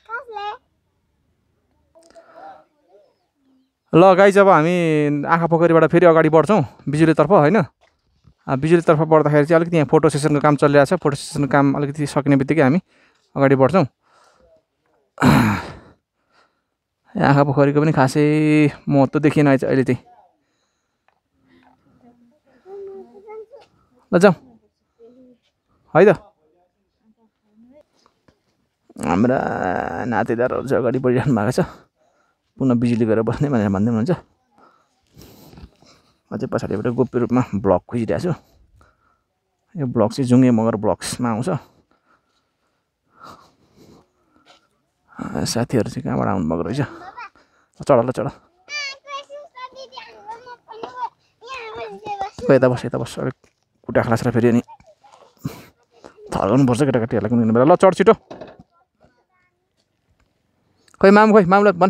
ल गाइज अब हामी आँखा पोखरीबाट फेरि अगाडि बढ्छौँ बिजुलीतर्फ होइन। बिजुलीतर्फ बढ्दाखेरि चाहिँ अलिकति यहाँ फोटो सेसनको काम चलिरहेको छ। फोटो सेसनको काम अलिकति सकिने बित्तिकै हामी अगाडि बढ्छौँ। आँखा पोखरीको पनि खासै महत्त्व देखिएन अहिले चाहिँ। ल जाउँ है त। हाम्रा नातेदारहरू चाहिँ अगाडि बढिरहनु भएको छ। पुनः बिजुली गएर बस्ने भनेर भन्दै हुनुहुन्छ। अझै पछाडिबाट गोप्य रूपमा ब्लग खोजिरहेको छु। यो ब्लग चाहिँ जुङ्गे मगर ब्लग्समा आउँछ। साथीहरू चाहिँ कहाँबाट आउनुभएको रहेछ। चढ ल चढ। यता बस यता बस। अलिक खुट्टा खलास र फेरि अनि थर्काउनुपर्छ केटाकेटीहरूलाई कुनै बेला। ल चढ छिटो। खोइ मामुलाई भन्।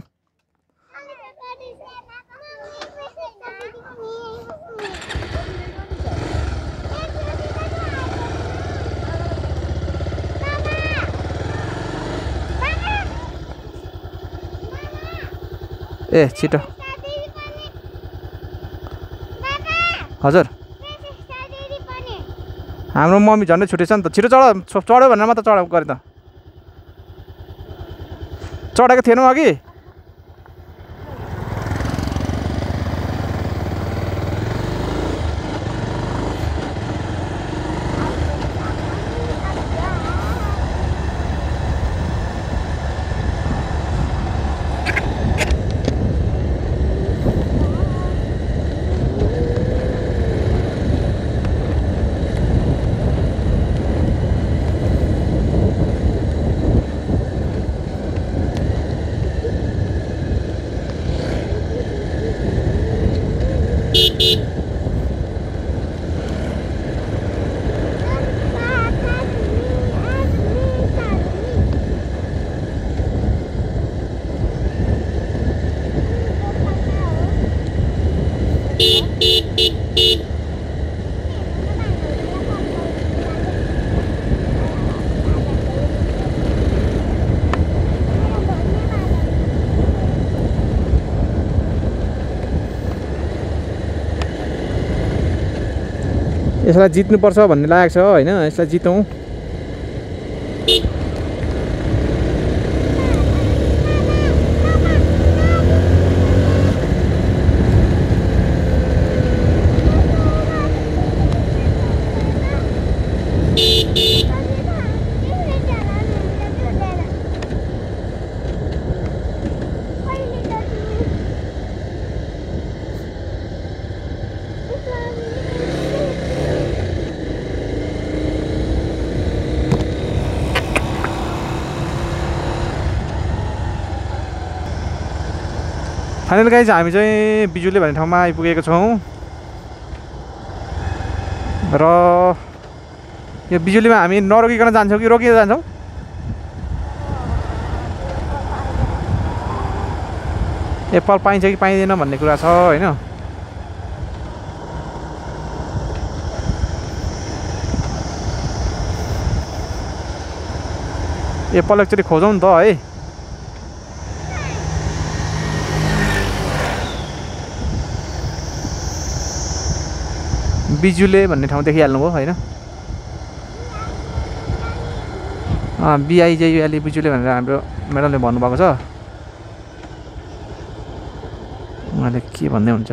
ए छिटो। हजुर हाम्रो मम्मी झन्डै छुटेछ नि त। छिटो चढ्यो भनेर मात्र चढाएको गरेँ त। चढेको थिएनौ अघि। यसलाई जित्नुपर्छ भन्ने लागेको छ होइन। यसलाई जितौँ। फाइनल गाइज हामी चाहिँ बिजुली भन्ने ठाउँमा आइपुगेको छौँ र यो बिजुलीमा हामी नरोकिकन जान्छौँ कि रोकिएर जान्छौँ? एप्पल पाइन्छ कि पाइँदैन भन्ने कुरा छ होइन। एप्पल एकचोटि खोजौँ नि त है। बिजुले भन्ने ठाउँ देखिहाल्नुभयो होइन। बिआइजेयुएलई बिजुले भनेर हाम्रो म्याडमले भन्नुभएको छ। उहाँले के भन्दै हुन्छ।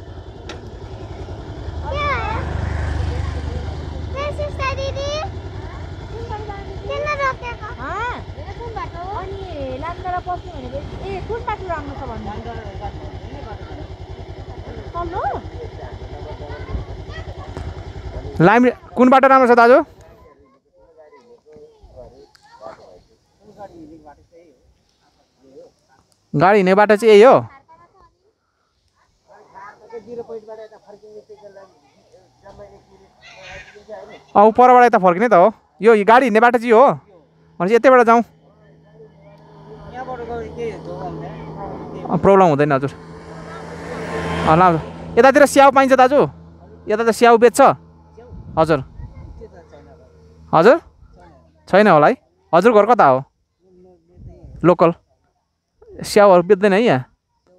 लाइम कुन बाटो राम्रो छ दाजु? गाडी हिँड्ने बाटो चाहिँ यही हो। परबाट यता फर्किने त हो। यो गाडी हिँड्ने बाटो चाहिँ हो भनेपछि यतैबाट जाउँ। प्रब्लम हुँदैन हजुर। ल यतातिर स्याउ पाइन्छ दाजु? यता त स्याउ बेच्छ हजुर। हजुर छैन होला है। हजुर घर कता हो? लोकल स्याउहरू बेच्दैन है यहाँ?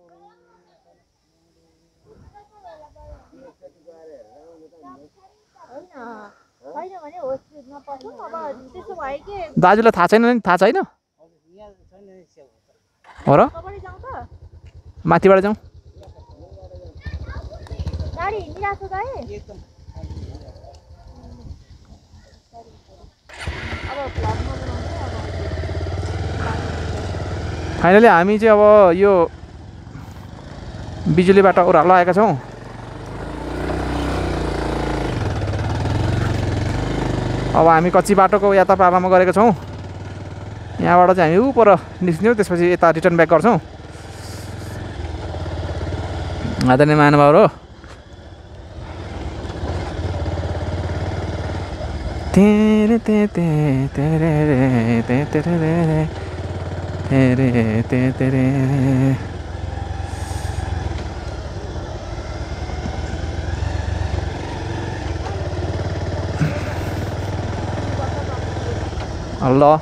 दाजुलाई थाहा छैन नि? थाहा छैन हो र? माथिबाट जाउँ। फाइनली हामी चाहिँ अब यो बिजुलीबाट ओह्रालो आएका छौँ। अब हामी कच्ची बाटोको यात्रा प्रारम्भ गरेका छौँ। यहाँबाट चाहिँ हामी उपर निस्किन्छौँ, त्यसपछि यता रिटर्न ब्याक गर्छौँ। आदरणीय महानुभावहरू, तेरे ते ते तेरे रे ते तेरे रे तेरे ते तेरे। अल्लाह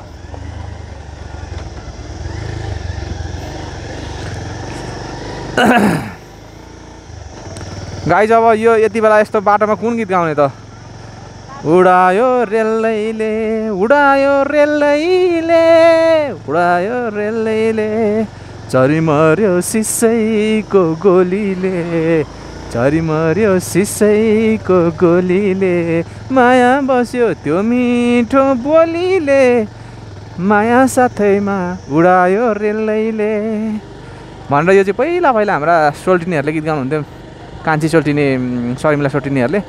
गाइज, अब यो यति बेला यस्तो बाटोमा कुन गीत गाउने त? उडायो रेलैले उडायो रेलैले उडायो रेलैले झरी मर्यो सिसैको गोलीले झरी मर्यो सिसैको गोलीले माया बस्यो त्यो मिठो बोलीले माया साथैमा उडायो रेलैले भनेर यो चाहिँ पहिला हाम्रा सोल्टिनीहरूले गीत गाउनुहुन्थ्यो। कान्छी सोल्टिनी शर्मिला सोल्टिनीहरूले।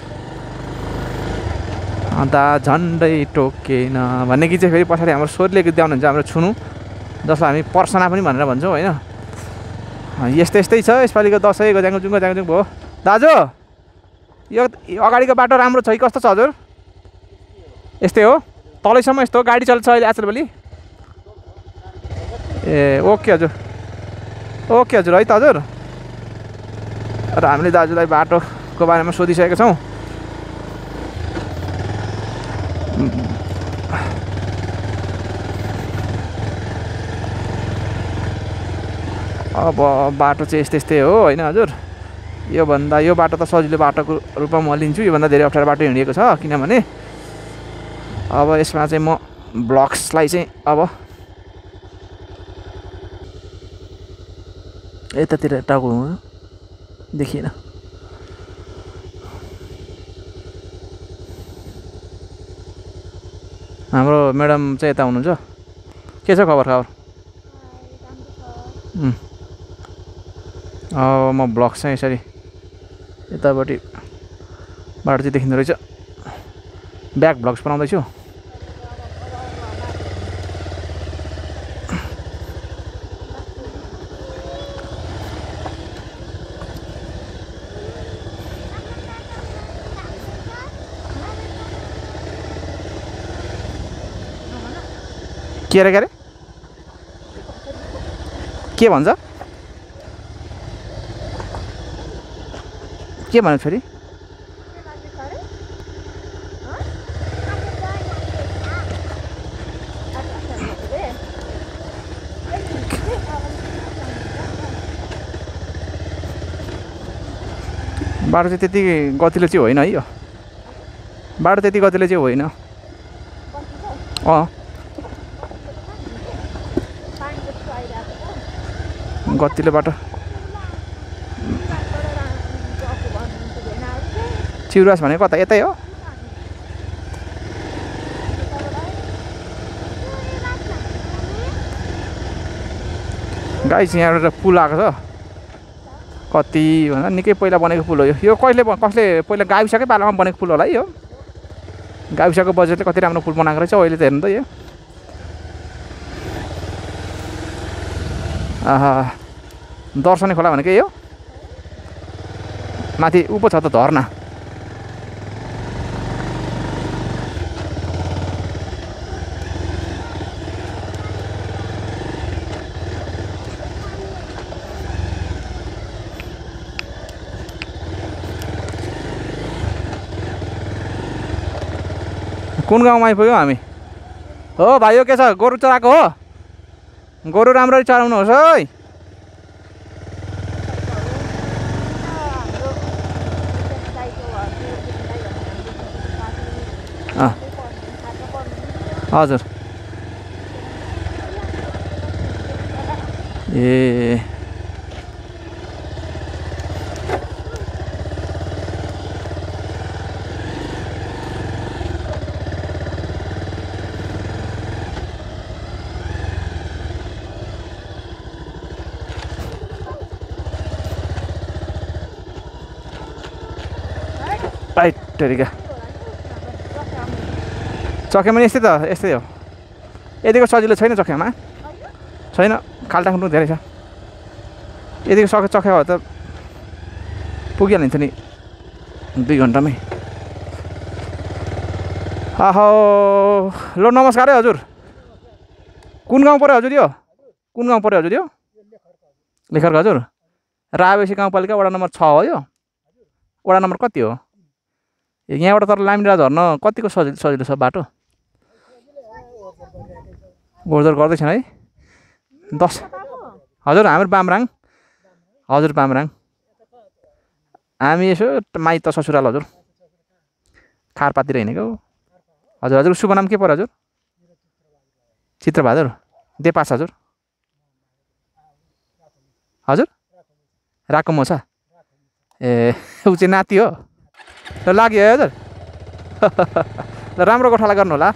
अन्त झन्डै टोकेन भन्ने गीत चाहिँ फेरि पछाडि हाम्रो स्वरले गीत गाउनुहुन्छ, हाम्रो छुनु, जसलाई हामी पर्सना पनि भनेर भन्छौँ होइन। यस्तै छ यसपालिको दसैँ गजाङजुङ भयो। दाजु यो अगाडिको बाटो राम्रो छ कि कस्तो छ हजुर? यस्तै हो, तलैसम्म यस्तो गाडी चल्छ अहिले आजकलभोलि? ए ओके हजुर, ओके हजुर, है त हजुर। र हामीले दाजुलाई बाटोको बारेमा सोधिसकेका छौँ। अब बाटो चाहिँ यस्तै हो होइन हजुर। यो बाटो त सजिलो बाटोको रूपमा म लिन्छु। योभन्दा धेरै अप्ठ्यारो बाटो हिँडेको छ, किनभने अब यसमा चाहिँ म ब्लक्सलाई चाहिँ अब यतातिर टाउको देखिएन। हाम्रो म्याडम चाहिँ यता हुनुहुन्छ। के छ खबर? म ब्लग चाहिँ यसरी यतापट्टि बाटो चाहिँ देखिँदो रहेछ। ब्याक ब्लग्स बनाउँदैछु। के अरे के भन्छ? के भन्यो फेरि? बाटो चाहिँ त्यति गतिलो चाहिँ होइन है यो। बाटो त्यति गतिलो चाहिँ होइन। गतिलो बाटो। चिउरास भनेको कता? यतै हो। गाइस यहाँबाट पुल आएको छ। कति भन्दा निकै पहिला बनेको पुल हो यो। यो कसले पहिला गाविसकै पालामा बनेको पुल होला है यो। गाविसको बजेटले कति राम्रो पुल बनाएको रहेछ अहिले त हेर्नु त यो। दर्शने खोला भनेको यो माथि उप छ त झरना। कुन गाउँमा आइपुग्यौँ हामी? हो भाइ, यो के छ? गोरु चराको हो? गोरु राम्ररी चराउनुहोस् है। हजुर ए राइट तेरिका चक्यामा यस्तै त यस्तै हो। यतिको सजिलो छैन चक्यामा, छैन खाल्टा खुल्टु धेरै छ। यतिको चक्या हो त पुगिहालिन्छ नि 2 घन्टामै। आहो लो नमस्कार है हजुर। कुन गाउँ पऱ्यो हजुर यो? कुन गाउँ पऱ्यो हजुर यो? लेखरको हजुर। रावेसी गाउँपालिका वडा नम्बर 6 हो यो? वडा नम्बर कति हो? यहाँबाट तर लामिरा झर्न कतिको सजिलो छ बाटो? ओहोरदोहोर गर्दैछन् है 10। हजुर हाम्रो बामराङ। हजुर बामराङ। हामी यसो माइत ससुराल हजुर खारपातिर हिँडेको। हजुर हजुर शुभ नाम के पर्यो हजुर? चित्रबहादुर देपास हजुर। हजुर राको मोसा ए ऊ चाहिँ नाति हो। ल लाग्यो है हजुर। ल राम्रो गोठाला गर्नु होला।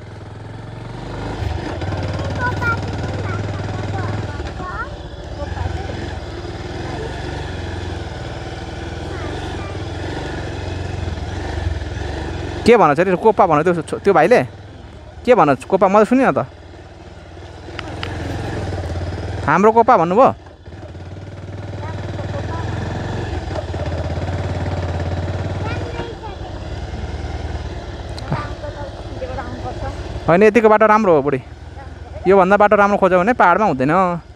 के भन्छ अरे कोपा भन्यो त्यो भाइले? के भन कोपा म त सुनिनँ त। हाम्रो कोपा भन्नुभयो? होइन यतिको बाटो राम्रो हो बुढी। योभन्दा बाटो राम्रो खोज्यो भने पाहाडमा हुँदैन।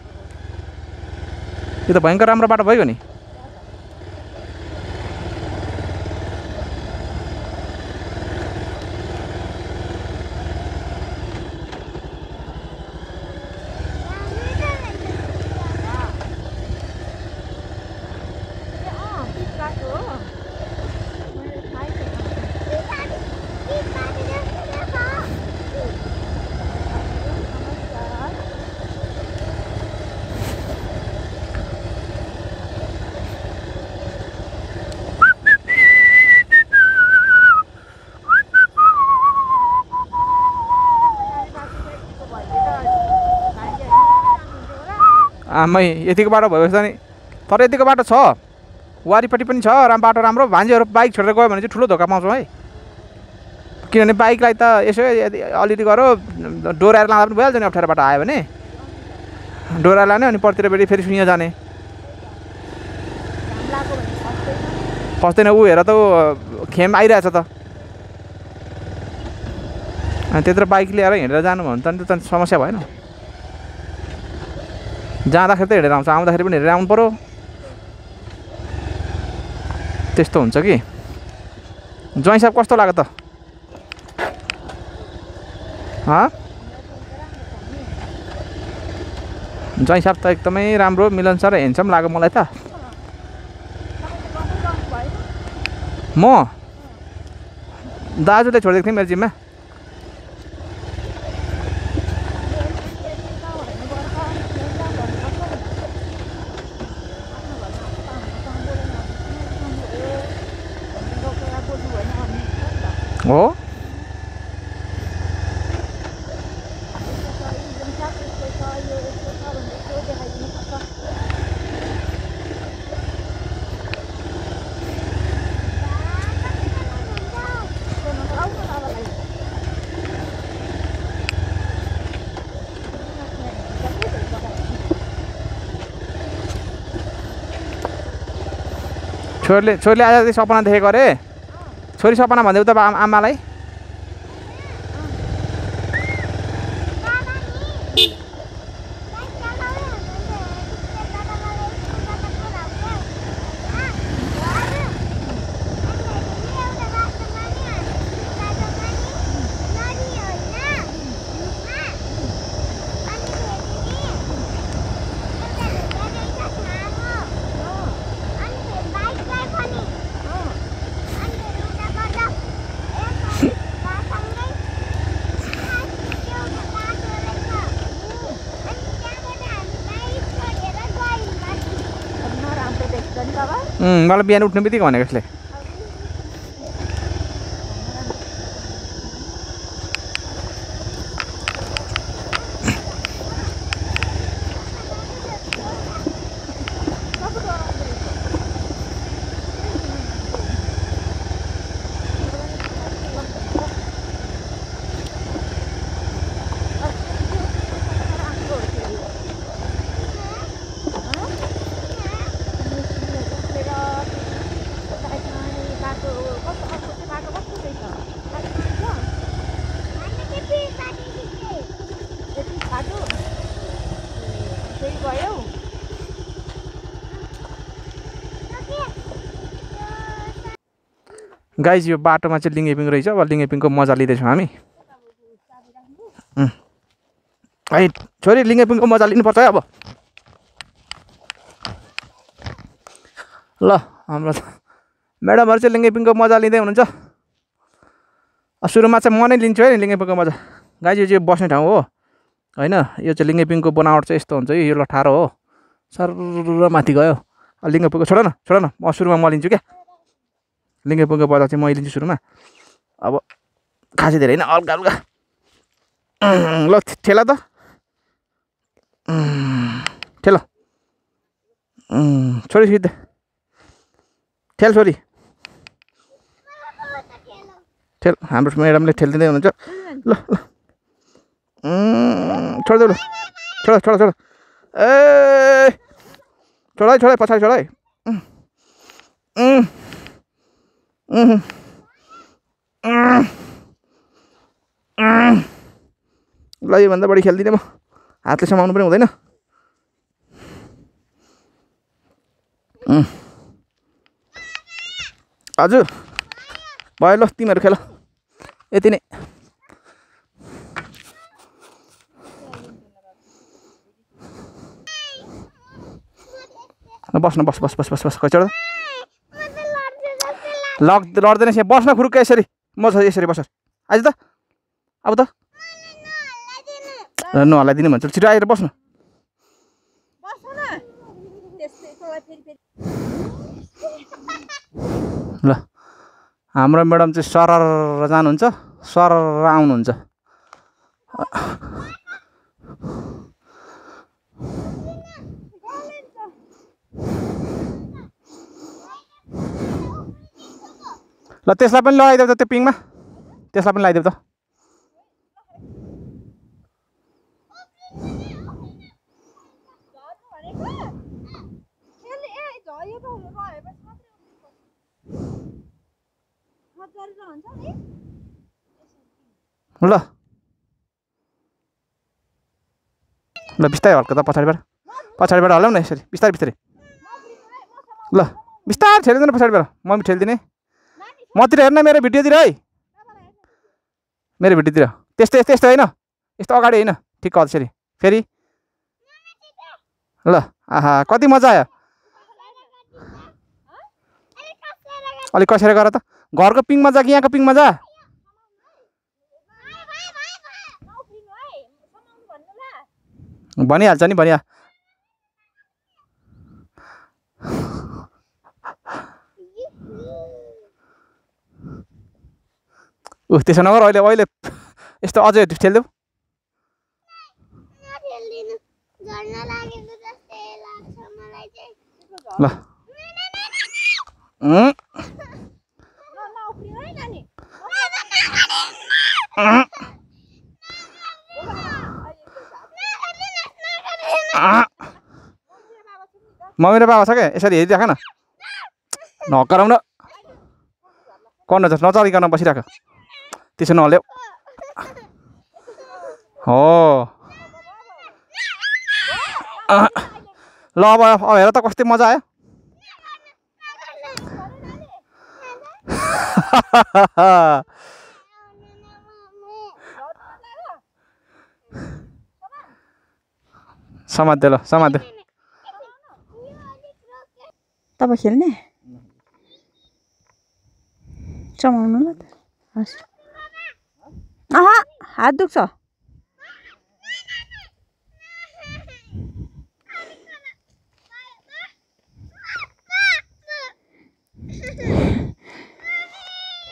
यो त भयङ्कर राम्रो बाटो भइगयो नि। आमै यतिको बाटो भएपछि नि। तर यतिको बाटो छ वारीपट्टि पनि छ बाटो राम्रो। भान्जीहरू बाइक छोडेर गयो भने चाहिँ ठुलो धोका पाउँछौँ है। किनभने बाइकलाई त यसो अलिअलि गरो डोराएर लाँदा पनि भइहाल्छ नि। अप्ठ्यारो बाटो आयो भने डोराएर लाने अनि पर्तिर फेरि सुइँ जाने फस्दैन। ऊ हेर त खेम आइरहेछ त। अनि त्यत्रो बाइक लिएर हिँडेर जानु भने त समस्या भएन। जाँदाखेरि त हिँडेर आउँछ, आउँदाखेरि पनि हिँडेर आउनु पऱ्यो। त्यस्तो हुन्छ कि। ज्वाइँ साहब कस्तो लाग्यो त? ज्वाइँ साहब त एकदमै राम्रो मिलनसार हेन्डसम लाग्यो मलाई त। म दाजुले छोडिदिएको थिएँ मेरो जिम्मा। हो छोरीले आज सपना देखेको अरे। छोरी सपना भनिदेऊ त आमालाई। मलाई बिहान उठ्ने बित्तिकै भनेको यसले गाइज यो बाटोमा चाहिँ लिङ्गेपिङ रहेछ अब लिङ्गेपिङको मजा लिँदैछौँ हामी है छोरी लिङ्गेपिङको मजा लिनुपर्छ है अब ल हाम्रो म्याडमहरू चाहिँ लिङ्गेपिङको मजा लिँदै हुनुहुन्छ सुरुमा चाहिँ म नै लिन्छु है लिङ्गेपिङको मजा गाइज यो चाहिँ बस्ने ठाउँ हो होइन यो चाहिँ लिङ्गेपिङको बनावट चाहिँ यस्तो हुन्छ यो लठारो हो सर माथि गयो लिङ्गेपिङको छोड न म सुरुमा म लिन्छु क्या लिङ्गेपिङको बजार चाहिँ म लिन्छु सुरुमा अब खासै धेरै होइन हल्का हल्का ल ठेला त ठेला छोरी सिधै ठेल छोरी ठेल हाम्रो म्याडमले ठेलिदिँदै हुनुहुन्छ ल ल छोडिदेऊ ल छोड ए छोड पछाडि छोड है ल योभन्दा बढी खेल्दिनँ म हातले समाउनु पनि हुँदैन हजुर भयो ल तिमीहरू खेल यति नै बस खै लड्दैन यहाँ बस्न खुरुक्क यसरी म यसरी बस आज त अब त नहलाइदिनु भन्छ छिटो आएर बस्नु ल हाम्रो म्याडम चाहिँ सरर जानुहुन्छ सरर आउनुहुन्छ ल त्यसलाई पनि लगाइदेऊ त त्यो पिङमा त्यसलाई पनि लगाइदेऊ त ल ल बिस्तारै हल्का त पछाडिबाट हल्लाउ न यसरी बिस्तारै ल बिस्तारै ठेलिँदैन पछाडिबाट म पनि ठेलिदिने मतिर हेर्न मेरो भिडियोतिर है मेरो भिडियोतिर त्यस्तो होइन यस्तो अगाडि होइन ठिक त्यसरी फेरि ल आहा कति मजा आयो अलिक कसेर गर त घरको पिङ मजा कि यहाँको पिङ मजा भनिहाल्छ नि भनिहाल त्यसो नगर अहिले यस्तो अझै ठेल्देऊ ल मम्मी र बाबा छ क्या यसरी हेरिराख न नकराउन कर्ण नचलिकन बसिराख त्यसो नहल्यौ हो ल अब हेर त कस्तो मजा आयो समात्दे ल समात्दे तपाईँ खेल्ने चमाउनु ल त हस् आहा हात दुख्छ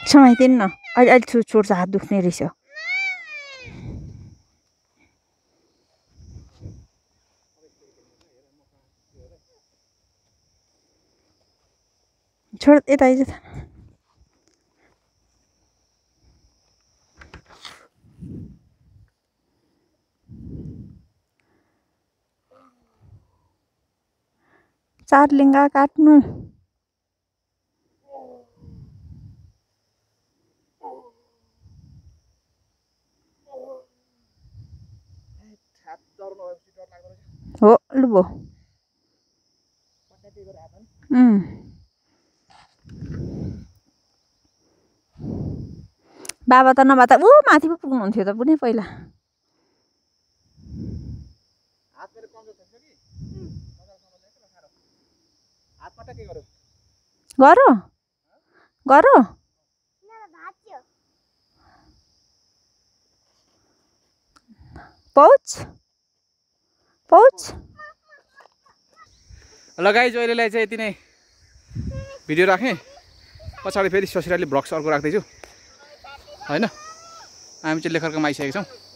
समाइदिनु न अहिले अहिले छोड्छ हात दुख्ने रहेछ छोड यता आइज त चार लिङ्गा काट्नु हो लुबो बाबा त नभए त ऊ माथि पो पुग्नुहुन्थ्यो त पुनै पहिला गरो गरो पौच पौच ल गाइज अहिलेलाई चाहिँ यति नै भिडियो राखेँ पछाडि फेरि ससुराली भ्लग्स अर्को राख्दैछु होइन हामी चाहिँ लेखरकोमा आइसकेका छौँ